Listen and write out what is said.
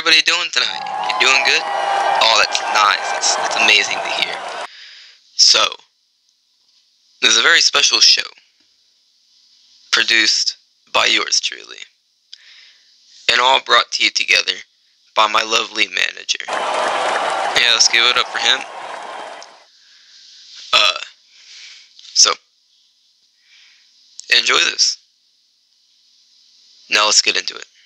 everybody doing tonight? You doing good? Oh, that's nice. That's amazing to hear. So, this is a very special show, produced by yours truly, and all brought to you together by my lovely manager. Yeah, let's give it up for him. So, enjoy this. Now let's get into it.